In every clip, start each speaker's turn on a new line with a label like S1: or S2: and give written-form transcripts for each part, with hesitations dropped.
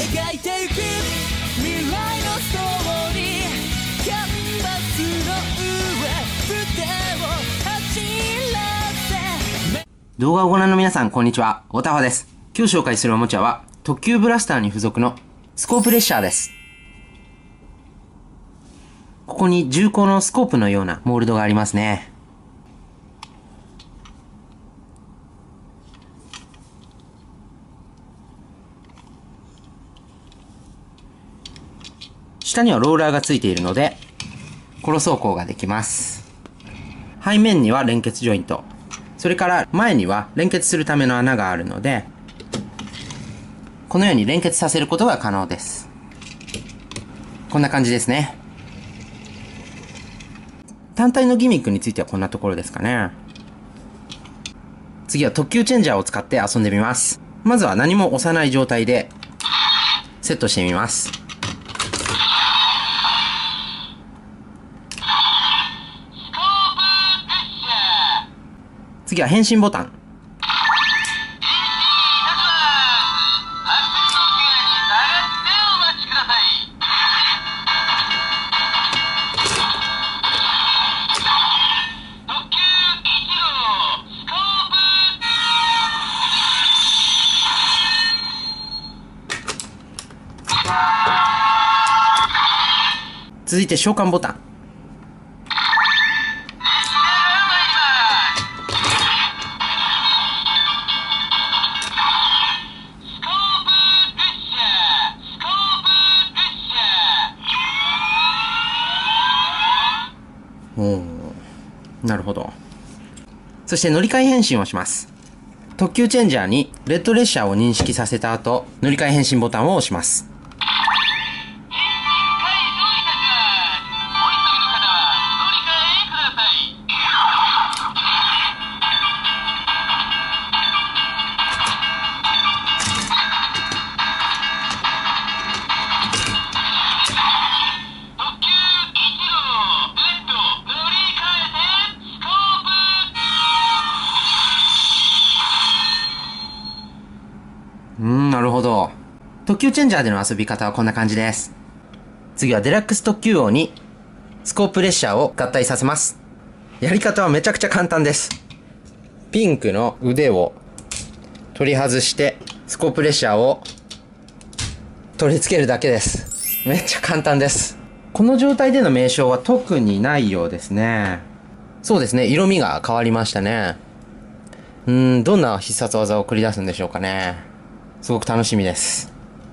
S1: 描いてゆく未来のストーリー、キャンバスの上筆を走らせ。
S2: 動画をご覧の皆さん、こんにちは。おたわです。今日紹介するおもちゃは、特急ブラスターに付属のスコープ列車です。ここに重厚のスコープのようなモールドがありますね。下にはローラーがついているので、コロ走行ができます。背面には連結ジョイント。それから前には連結するための穴があるので、このように連結させることが可能です。こんな感じですね。単体のギミックについてはこんなところですかね。次は特急チェンジャーを使って遊んでみます。まずは何も押さない状態でセットしてみます。次は変身ボタン。続いて召喚ボタン。なるほど。そして乗り換え変身をします。特急チェンジャーにレッド列車を認識させた後、乗り換え変身ボタンを押します。なるほど。特急チェンジャーでの遊び方はこんな感じです。次はデラックス特急王にスコープ列車を合体させます。やり方はめちゃくちゃ簡単です。ピンクの腕を取り外してスコープ列車を取り付けるだけです。めっちゃ簡単です。この状態での名称は特にないようですね。そうですね。色味が変わりましたね。どんな必殺技を繰り出すんでしょうかね。すごく楽しみです。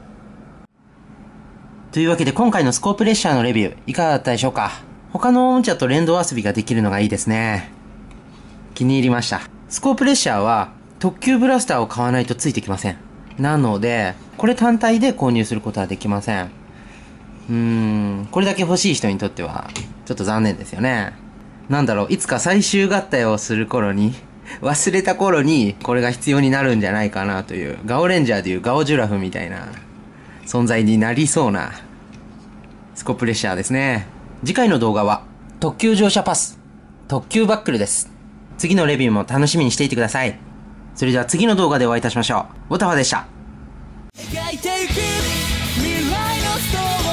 S2: というわけで今回のスコープ列車のレビューいかがだったでしょうか。他のおもちゃと連動遊びができるのがいいですね。気に入りました。スコープ列車は特急ブラスターを買わないとついてきません。なので、これ単体で購入することはできません。これだけ欲しい人にとってはちょっと残念ですよね。なんだろう、いつか最終合体をする頃に忘れた頃にこれが必要になるんじゃないかなという、ガオレンジャーでいうガオジュラフみたいな存在になりそうなスコープ列車ですね。次回の動画は特急乗車パス、特急バックルです。次のレビューも楽しみにしていてください。それでは次の動画でお会いいたしましょう。おたわでした。
S1: 描いてゆく未来のストーリー